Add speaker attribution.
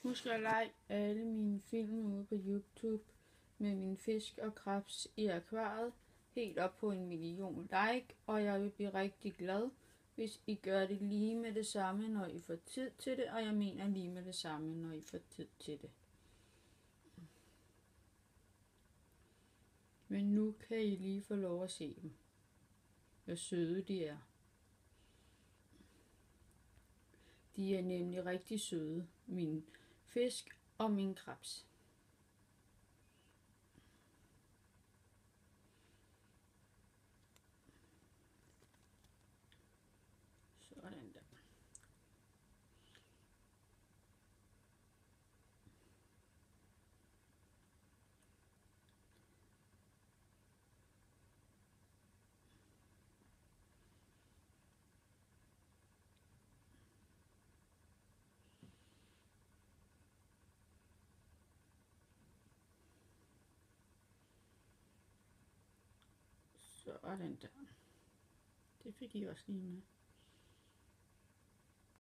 Speaker 1: Husk at like alle mine film ude på YouTube med min fisk og krebs i akvariet helt op på 1.000.000 like, og jeg vil blive rigtig glad, hvis I gør det lige med det samme, når I får tid til det, og jeg mener lige med det samme, når I får tid til det. Men nu kan I lige få lov at se dem. Hvor søde de er. De er nemlig rigtig søde, mine fisk og min krebs. Sådan der. Sådan der. Det fik I også lige med.